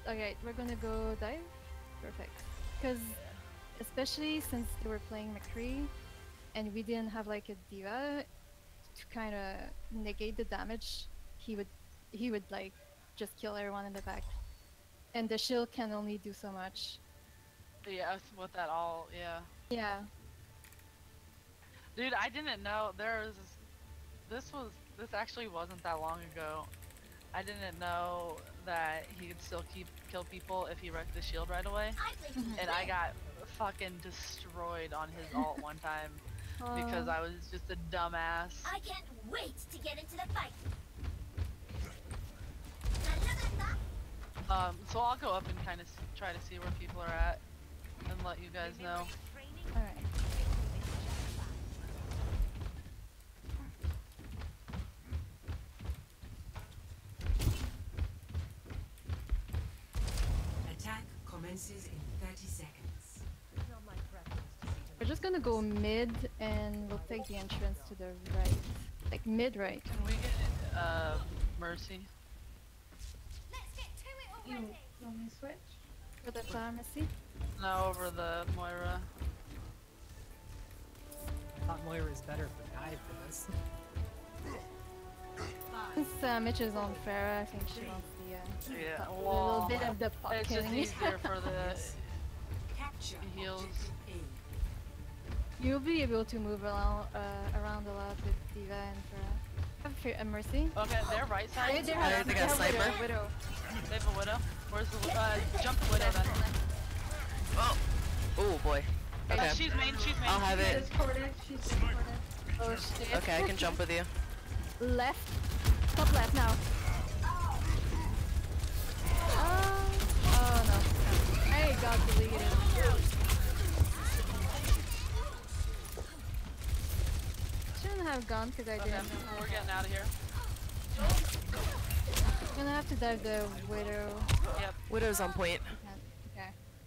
Okay, we're gonna go dive. Perfect. Because especially since they were playing McCree, and we didn't have like a diva to kind of negate the damage, he would like just kill everyone in the back, and the shield can only do so much. Yeah, with that all, yeah. Yeah. Dude, I didn't know this actually wasn't that long ago. I didn't know that he could still kill people if he wrecked the shield right away. And I got fucking destroyed on his ult one time because I was just a dumbass. I can't wait to get into the fight. So I'll go up and kind of try to see where people are at and let you guys know. Alright. Attack commences in 30 seconds. We're just gonna go mid and we'll take the entrance to the right. Like mid right. Can we get Mercy? Let's get to it already. You want me to switch? For the pharmacy. No, over the Moira. I thought Moira is better for dive for this. Since Mitch is on Pharah, I think she wants the Yeah, a well, little bit of the pot it's just killing. easier for the Capture heals. objective A. You'll be able to move around a lot with Diva and Pharah. Have Mercy. Okay, their right side. They I have, think they I have sniper. Widow. They have a widow. Where's the jump the widow then? Oh, oh boy. Okay, She's main. I'll have it. Discorded. She's discorded. Oh shit. Okay, I can jump with you. Left. Top left now. Oh no. I got deleted. Shouldn't have gone because I Okay, didn't. we're getting out of here. I'm gonna have to dive the Widow. Yep. Widow's on point. Okay.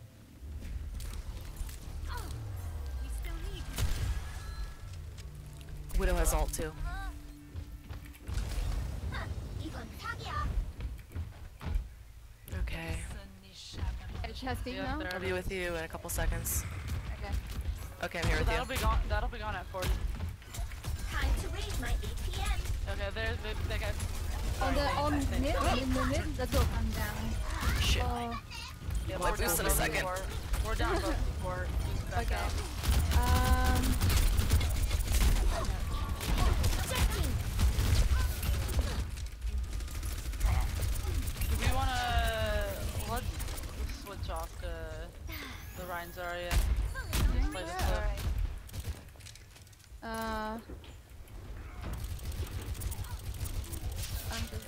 Widow has ult too. Okay, Edge has speed Yeah, now. there I'll it be is. with you in a couple seconds. Okay. Okay, I'm here So with you. that'll be gone at 40. Time to raise my APM. Okay, there's they got. On mid. Let's go. I'm down. Shit. Oh. Yeah, Might we're boost down in a both second. support. We're down both support. Just back Okay. out. Do we wanna let's switch off to the Rhine Zarya? Just play this clip. I'm just.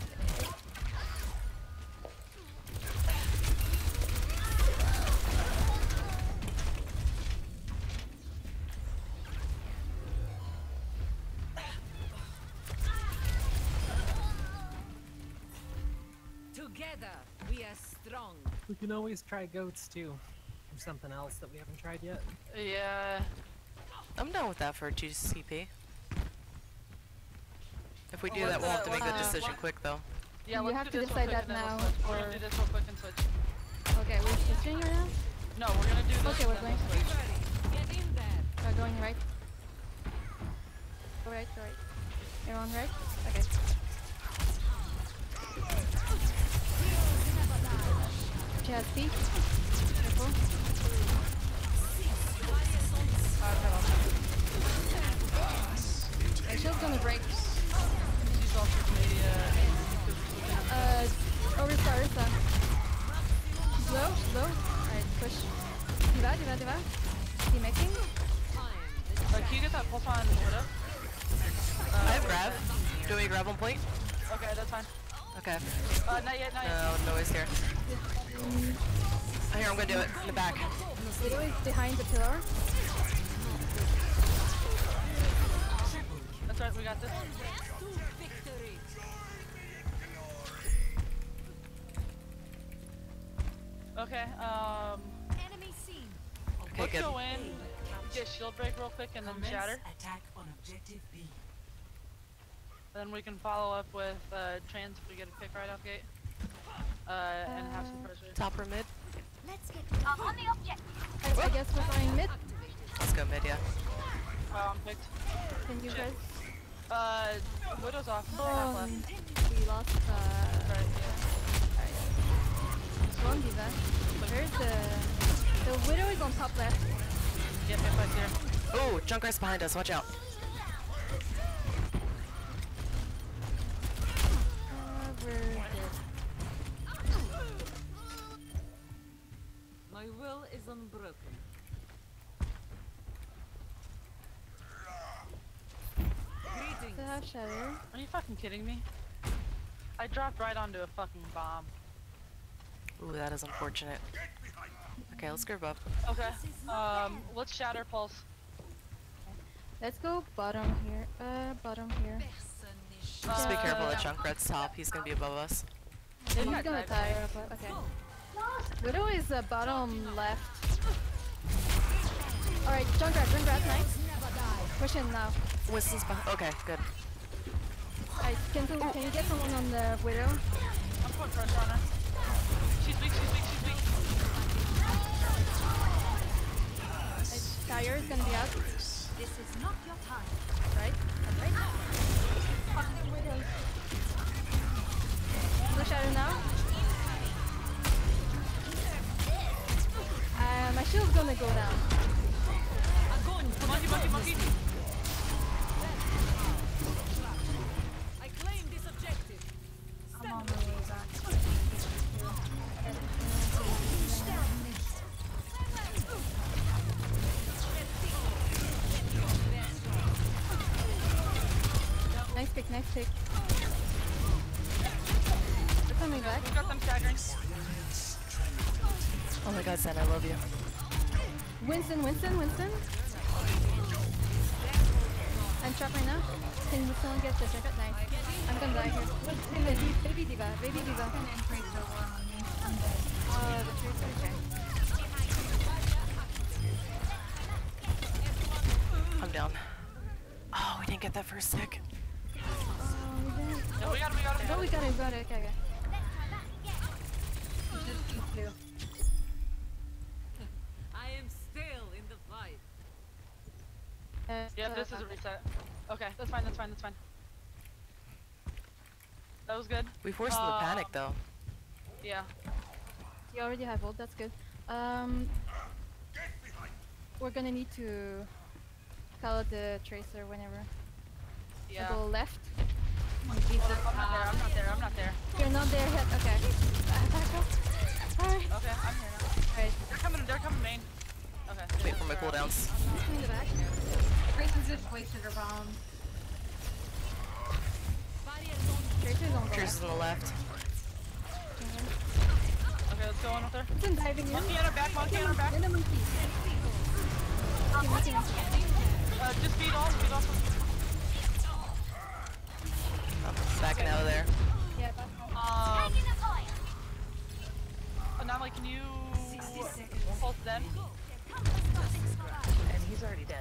Together, we are strong. We can always try goats too. Or something else that we haven't tried yet. Yeah. I'm down with that for GCP. If we do Well, that, we'll have to make the let's, decision quick though. Yeah, You let's have do to this real decide quick that and then now, we'll switch. We're or- gonna do this real quick and switch. Okay, we're switching right now. No, we're gonna do this. Okay, and we're then going. we'll switch. Get in there. We're going right. Go right, go right. Everyone right? Okay. She has speed. Careful. Okay, shield's gonna break. She's also Canadian. Orisa, Orisa. She's low, she's low. Alright, push. Diva. He making? Can you get that pulse on Widow? I have grab. Do we grab on point? Okay, that's fine. Okay. Not yet. No noise here. Here, I'm gonna do it in the back. Widow is behind the pillar. That's right, we got this. Victory. Okay, Enemy seen. Okay, let's good. go in, get shield break real quick, and then Commence shatter. attack on objective B. Then we can follow up with trans if we get a pick right off gate. And have some pressure. Top or mid? Let's get on the object. I guess we're going mid. Let's go mid, yeah. Oh, I'm picked. Can you Shit. guys? Widow's off. Oh, Half left. we lost. Right, Go on, Diva. Where's the widow is on top left. yeah. Yep, yep, right here. Oh, Junkrat's behind us. Watch out. We're dead. My will is unbroken. Greetings. Still have Shadow. Are you fucking kidding me? I dropped right onto a fucking bomb. Ooh, that is unfortunate. Okay, let's group up. Okay. Let's shatter pulse. Let's go bottom here. Bottom here. Just be careful at Junkrat's top. He's gonna be above us. He's got gonna dive. tire up. Okay. Widow is bottom left. Alright, Junkrat, nice. Push in now. Winston's behind. Okay, good. Alright, can you get someone on the Widow? I'm putting pressure on her. She's weak, she's weak, she's weak. Tire is gonna be out. This is not your time. Right? Right? The Shadow now. My shield's gonna go down. Monkey, monkey, monkey. I claim this objective. I'm on the way back. Nice pick, nice pick. They're coming back. We've got them staggering. Oh my god, Zen, I love you. Winston. I'm trapped right now. Can someone get the jacket? Nice. I'm gonna die here. Baby Diva. And Tracer were on me. I'm dead. The Tracer, okay. I'm down. Oh, we didn't get that first tick. We didn't. No, we got it, we got it. No, we got it. Okay, okay. Just these two. I am still in the fight. Yeah, this is a reset. Okay, that's fine, that's fine, that's fine. That was good. We forced them to panic though. Yeah. You already have ult, that's good. We're gonna need to call out the Tracer whenever. Yeah. Go left. Monkeys I'm up not there, top. I'm not there, I'm not there. You're not there yet. Okay. Back up. Alright. Okay, I'm here now. Alright. They're coming main. Okay. Wait for my cooldowns. In the back. Tracer's just wasted her bomb. Tracer's on the Tracer's on the left. Okay, let's go on with her. Winston diving in. Monkey on her back, monkey on her back. In the monkey. Monkey. Just beat off. I'm backing out of there. Yeah, back up. Anomaly, can you 60 seconds. pulse them? And he's already dead.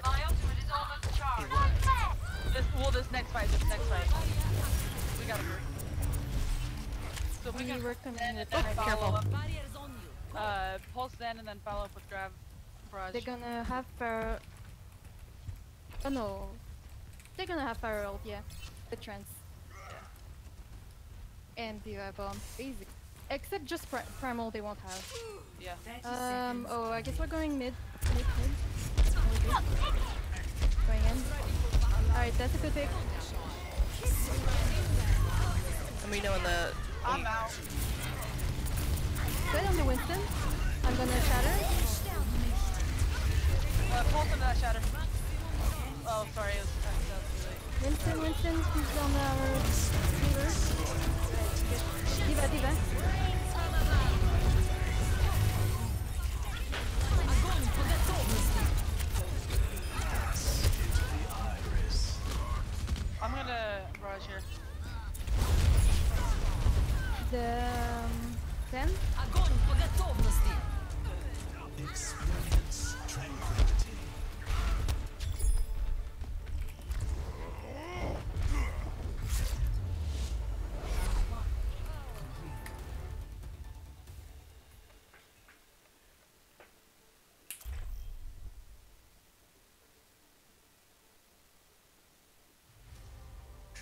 This next fight. We gotta hurry. So if we We can were coming then with and then Tracer. follow up. Barriers on you. Pulse then and then follow up with grab barrage. They're gonna have fire. Oh no. They're gonna have fire ult, yeah. The trance. And the bomb, basic. Except just primal they won't have. Yeah. 30 seconds. Oh, I guess we're going mid. Mid. Going in. Alright, that's a good pick. And we know in the... I'm out. Good on the Winston. I'm gonna shatter. Pulse into that shatter. Oh, sorry. That was too late. Winston, he's on our healer. Diva. I'm gonna barrage here. The 10. Огонь по готовности.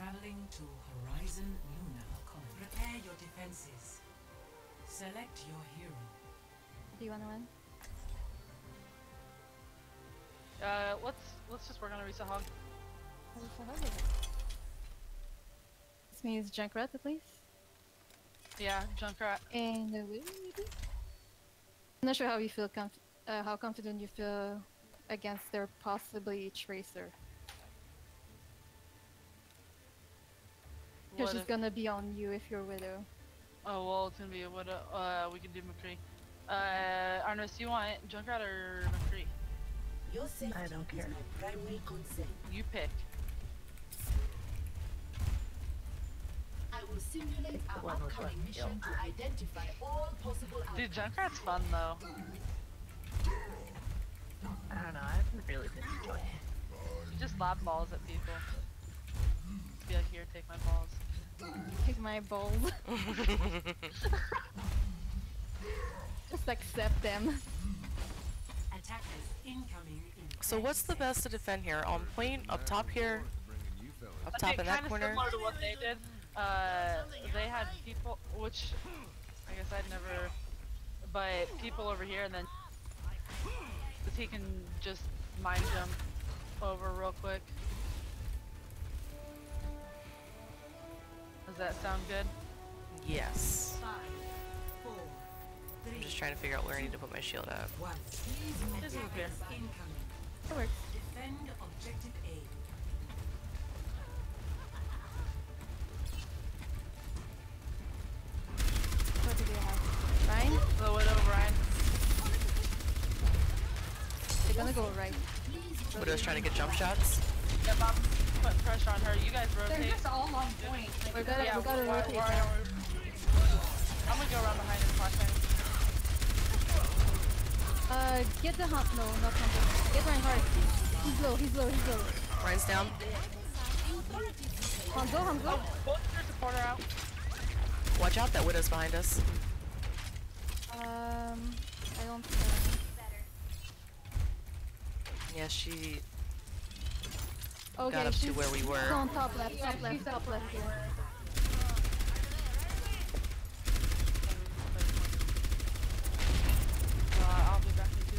traveling to Horizon Luna. Prepare your defenses. Select your hero. Do you wanna win? Let's just work on a Risa Hog. This means Junkrat at least. Yeah, Junkrat. And I'm not sure how you feel how confident you feel against their possibly Tracer. Because What she's if- gonna be on you if you're Widow. Oh well, it's gonna be a Widow. We can do McCree. Arnos, you want Junkrat or McCree? Your safety I don't care. is my primary concern. You pick. I will simulate our one with upcoming left mission to identify all possible Dude, outcomes. Junkrat's fun though. I don't know, I haven't really been enjoying it. You just lob balls at people. Be like, here, take my balls. Take my balls. Just accept them. Attackers incoming in So what's the best to defend here? On point, up top here, up top in that Kinda corner. similar to what they did. They had people, which I guess I'd never, but people over here, and then he can just mind jump over real quick. Does that sound good? Yes. 5, 4, I'm just trying to figure out where I need to put my shield at. 1. This is fair. Attackers incoming. That works. Defend objective A. What do they have? Ryan? The Widow, Ryan. They're gonna go right. Widow's trying to get jump shots. Yep, I'm putting pressure on her. You guys They're rotate. just all on point. Like, We gotta rotate we're- now. I'm gonna go around behind and flashbang. Get the hunt. No, not hunter. Get Reinhardt. He's low, he's low, he's low. Ryan's down. Hanzo, Hanzo. Both your supporter out. Watch out, that Widow's behind us. I don't. Yeah, she Okay, got up to she's where we she's were. on top left, top left, top left here. I'll be back in 2.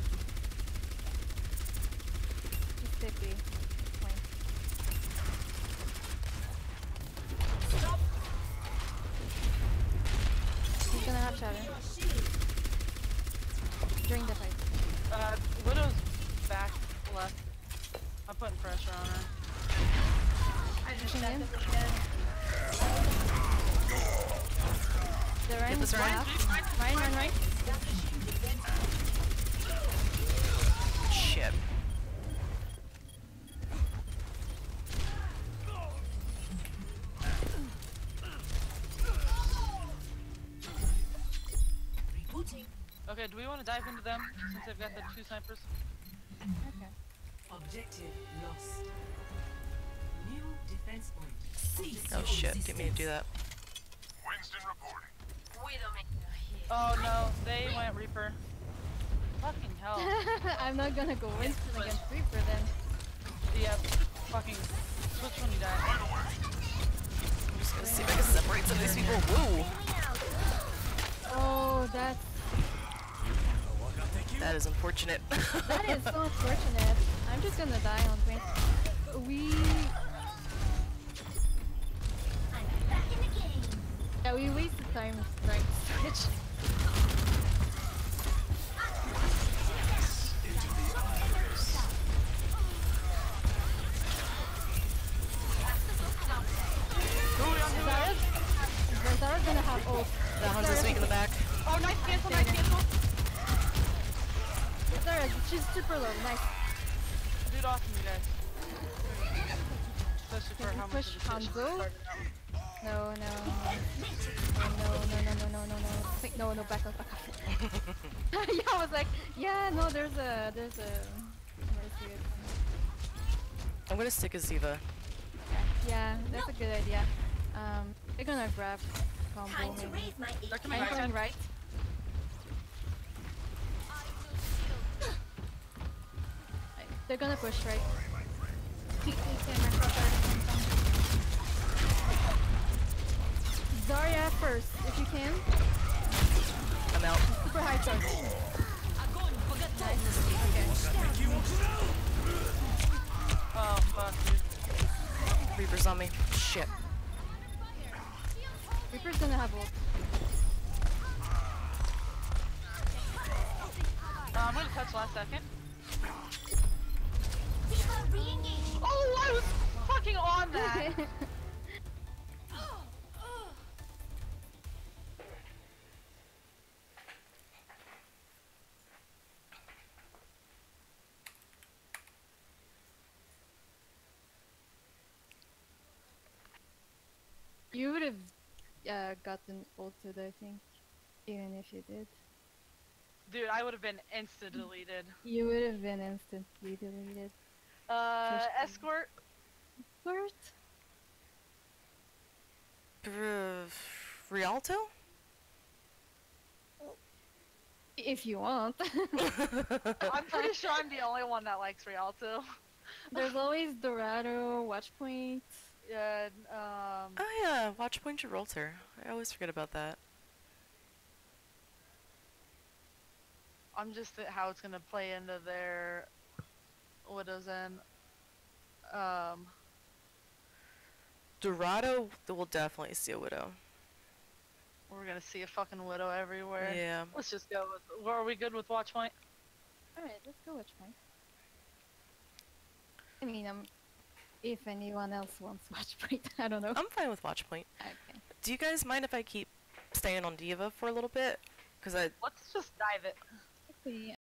She's 50. Fine. He's gonna have shadow. During the fight. Widow's back left. I'm putting pressure on her. I just Pushing got in. deleted. The Ryan this is Ryan. left. Ryan. Shit. Rebooting. Okay, do we want to dive into them since they've got the 2 snipers? Okay. Objective lost. New defense point. Cease Oh your shit, didn't mean to do resistance. that. Winston reporting. Oh no, they went Reaper. Fucking hell. I'm not gonna go Winston against Reaper then. Yep. Fucking switch when you die. I'm just gonna see if I can separate some of these people. Woo! Oh, that's That is unfortunate. that is so unfortunate. I'm just gonna die on Winston. Yeah, we wasted time right switch. Zara's gonna have ult. That Hanzo's weak in the back. Oh, nice cancel, nice cancel! Zara, she's super low. Nice. Dude, awesome, you guys. Especially for Can we how much push of the shit she Hanzo? started out. No. Wait, no, back up. Yeah, I was like, yeah, no, there's a Mercy. I'm gonna stick a Ziva. Yeah, that's a good idea. They're gonna grab combo Time to maybe. raise my They're coming I'm right going side. right. They're gonna push right. Keep my Pharah first, if you can. I'm out. Super high charge. Огонь по готовности. Oh fuck, dude. Reaper's on me. Shit. Reaper's gonna have ult. I'm gonna touch last second. Oh, I was fucking on that. You would have gotten ulted, I think, even if you did. Dude, I would have been instant deleted. You would have been instantly deleted. Escort. Bert? Rialto? If you want. I'm pretty sure I'm the only one that likes Rialto. There's always Dorado, Watchpoint. Yeah, Oh yeah, watch point Gibraltar. I always forget about that. I'm just how it's gonna play into their Widow's End. Dorado will definitely see a Widow. We're gonna see a fucking Widow everywhere. Yeah. Let's just go with. Are we good with Watchpoint? Alright, let's go Watchpoint. I mean, if anyone else wants Watchpoint, I don't know. I'm fine with watch point. Okay. Do you guys mind if I keep staying on Diva for a little bit? Cause I Let's just dive it. Actually,